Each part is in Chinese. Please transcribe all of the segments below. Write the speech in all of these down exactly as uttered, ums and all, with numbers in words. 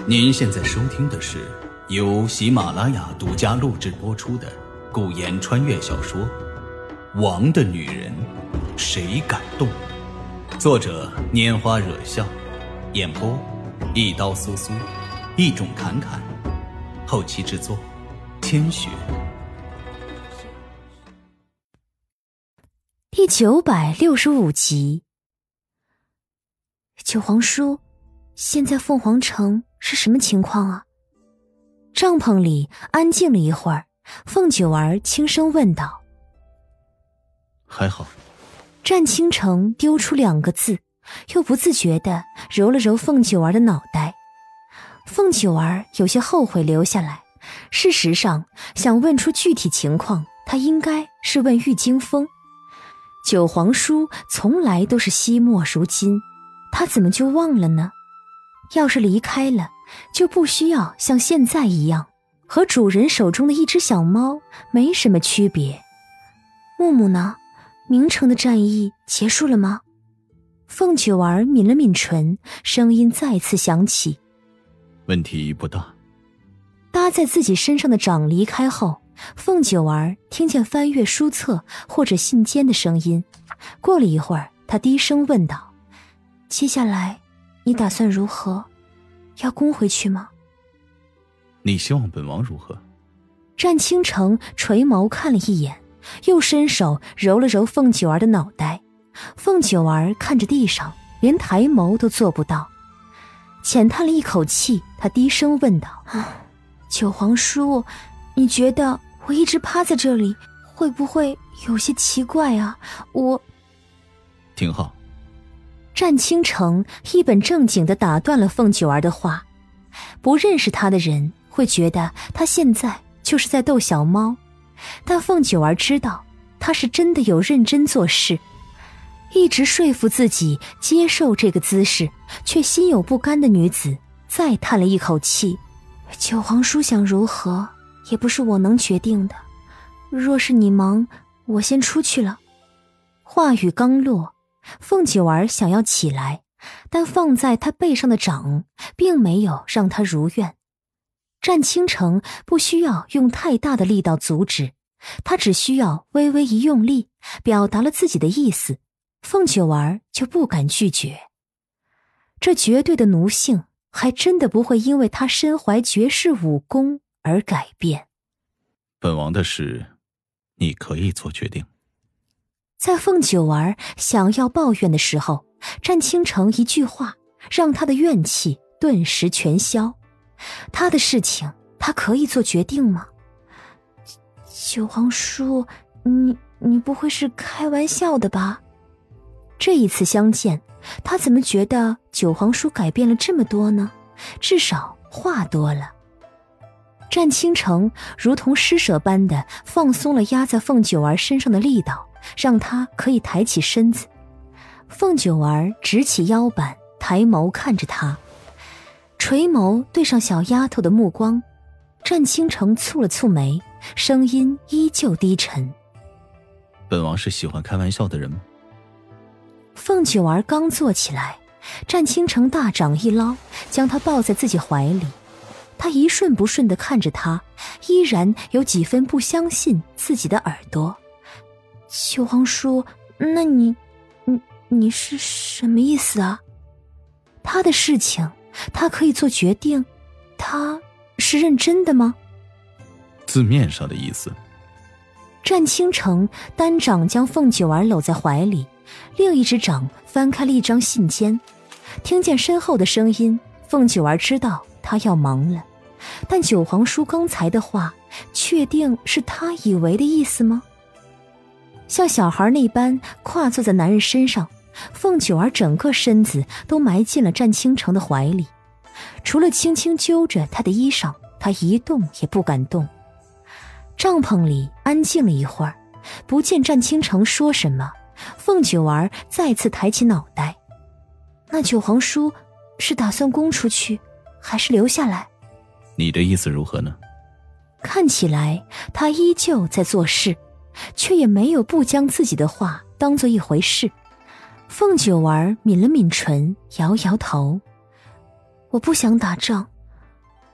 您现在收听的是由喜马拉雅独家录制播出的古言穿越小说《王的女人谁敢动》，作者拈花惹笑，演播一刀苏苏，一种侃侃，后期制作千雪。 第九百六十五集。九皇叔，现在凤凰城是什么情况啊？帐篷里安静了一会儿，凤九儿轻声问道。 还好。 战倾城丢出两个字，又不自觉地揉了揉凤九儿的脑袋。凤九儿有些后悔留下来，事实上想问出具体情况，她应该是问玉京风。九皇叔从来都是惜墨如金，他怎么就忘了呢？要是离开了，就不需要像现在一样，和主人手中的一只小猫没什么区别。木木呢？明城的战役结束了吗？凤九儿抿了抿唇，声音再次响起。 问题不大。 搭在自己身上的掌离开后，凤九儿听见翻阅书册或者信笺的声音。过了一会儿，她低声问道：接下来你打算如何？要攻回去吗？ 你希望本王如何？ 战倾城垂眸看了一眼，又伸手揉了揉凤九儿的脑袋。凤九儿看着地上，连抬眸都做不到。浅叹了一口气，她低声问道：九皇叔，你觉得我一直趴在这里会不会有些奇怪啊？我…… 挺好。 战倾城一本正经地打断了凤九儿的话。不认识他的人会觉得他现在就是在逗小猫，但凤九儿知道他是真的有认真做事，一直说服自己接受这个姿势却心有不甘的女子再叹了一口气：九皇叔想如何也不是我能决定的，若是你忙，我先出去了。话语刚落，凤九儿想要起来，但放在她背上的掌并没有让她如愿。战倾城不需要用太大的力道阻止，他只需要微微一用力，表达了自己的意思，凤九儿就不敢拒绝。这绝对的奴性还真的不会因为他身怀绝世武功而改变。 本王的事你可以做决定。 在凤九儿想要抱怨的时候，战倾城一句话让他的怨气顿时全消。他的事情他可以做决定吗？九皇叔，你你不会是开玩笑的吧？这一次相见，他怎么觉得九皇叔改变了这么多呢？至少话多了。战倾城如同施舍般的放松了压在凤九儿身上的力道，让她可以抬起身子。凤九儿直起腰板，抬眸看着他，垂眸对上小丫头的目光。战倾城蹙了蹙眉，声音依旧低沉： 本王是喜欢开玩笑的人吗？ 凤九儿刚坐起来，战倾城大掌一捞，将她抱在自己怀里。他一顺不顺地看着他，依然有几分不相信自己的耳朵。九皇叔，那你你你是什么意思啊？他的事情他可以做决定，他是认真的吗？ 字面上的意思。 战倾城单掌将凤九儿搂在怀里，另一只掌翻开了一张信笺。听见身后的声音，凤九儿知道他要忙了，但九皇叔刚才的话确定是他以为的意思吗？像小孩那般跨坐在男人身上，凤九儿整个身子都埋进了战倾城的怀里，除了轻轻揪着他的衣裳，他一动也不敢动。帐篷里安静了一会儿，不见战倾城说什么，凤九儿再次抬起脑袋。那九皇叔是打算攻出去，还是留下来？ 你的意思如何呢？ 看起来他依旧在做事，却也没有不将自己的话当作一回事。凤九儿抿了抿唇，摇摇头：我不想打仗，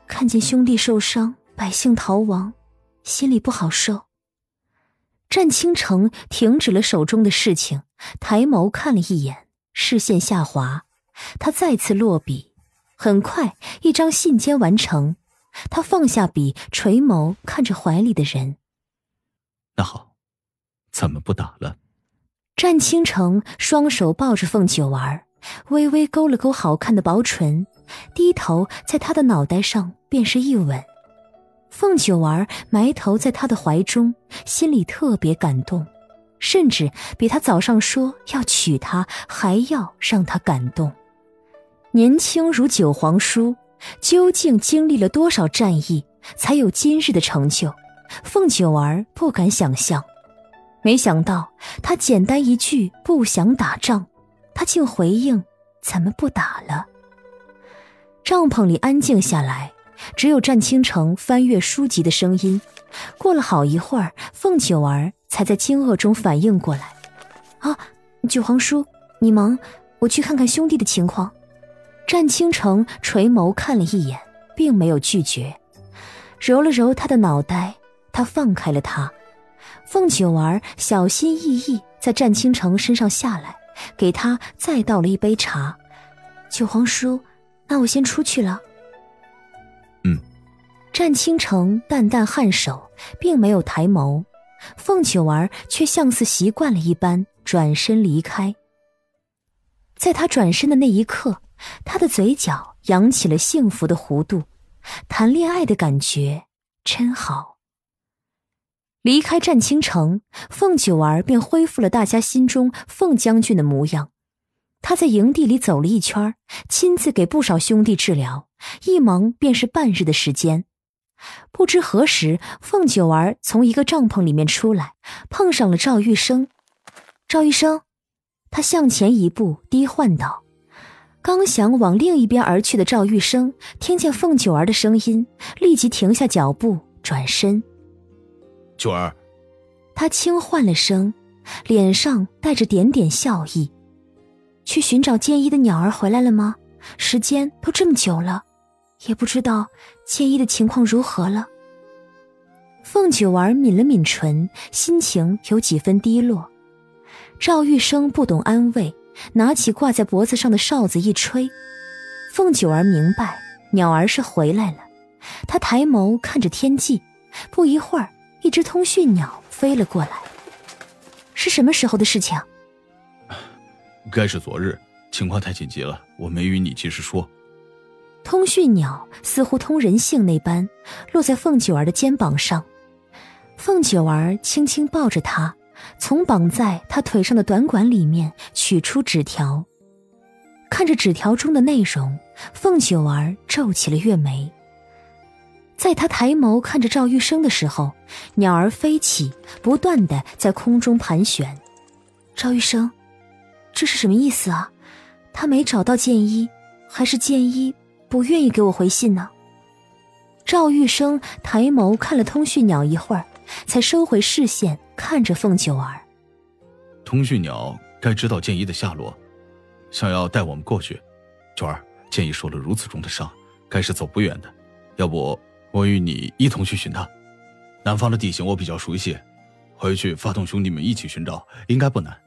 看见兄弟受伤，百姓逃亡，心里不好受。战倾城停止了手中的事情，抬眸看了一眼，视线下滑，他再次落笔，很快一张信笺完成。他放下笔，垂眸看着怀里的人。 那好，咱们不打了。 战倾城双手抱着凤九儿，微微勾了勾好看的薄唇，低头在他的脑袋上便是一吻。凤九儿埋头在他的怀中，心里特别感动，甚至比他早上说要娶她还要让他感动。年轻如九皇叔，究竟经历了多少战役才有今日的成就，凤九儿不敢想象。没想到他简单一句不想打仗，他竟回应咱们不打了。帐篷里安静下来，只有战倾城翻阅书籍的声音。过了好一会儿，凤九儿才在惊愕中反应过来。啊，九皇叔，你忙，我去看看兄弟的情况。战倾城垂眸看了一眼，并没有拒绝，揉了揉他的脑袋，他放开了他。凤九儿小心翼翼在战倾城身上下来，给他再倒了一杯茶。九皇叔，那我先出去了。 嗯。 战倾城淡淡颔首，并没有抬眸，凤九儿却像似习惯了一般转身离开。在他转身的那一刻，他的嘴角扬起了幸福的弧度，谈恋爱的感觉真好。离开战倾城，凤九儿便恢复了大家心中凤将军的模样。他在营地里走了一圈，亲自给不少兄弟治疗，一忙便是半日的时间。不知何时，凤九儿从一个帐篷里面出来，碰上了赵玉生。赵玉生，他向前一步，低唤道。刚想往另一边而去的赵玉生，听见凤九儿的声音，立即停下脚步，转身。 九儿， 他轻唤了声，脸上带着点点笑意。去寻找建一的鸟儿回来了吗？时间都这么久了，也不知道建一的情况如何了。凤九儿抿了抿唇，心情有几分低落。赵玉生不懂安慰，拿起挂在脖子上的哨子一吹。凤九儿明白鸟儿是回来了，她抬眸看着天际，不一会儿一只通讯鸟飞了过来。是什么时候的事情？ 该是昨日，情况太紧急了，我没与你及时说。 通讯鸟似乎通人性那般，落在凤九儿的肩膀上。凤九儿轻轻抱着它，从绑在她腿上的短管里面取出纸条。看着纸条中的内容，凤九儿皱起了月眉。在他抬眸看着赵玉生的时候，鸟儿飞起，不断地在空中盘旋。赵玉生，这是什么意思啊？他没找到建一，还是建一不愿意给我回信呢？赵玉生抬眸看了通讯鸟一会儿，才收回视线，看着凤九儿。 通讯鸟该知道建一的下落，想要带我们过去。九儿，建一受了如此重的伤，该是走不远的，要不我与你一同去寻他。南方的地形我比较熟悉，回去发动兄弟们一起寻找，应该不难。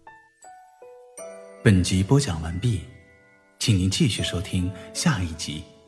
本集播讲完毕，请您继续收听下一集。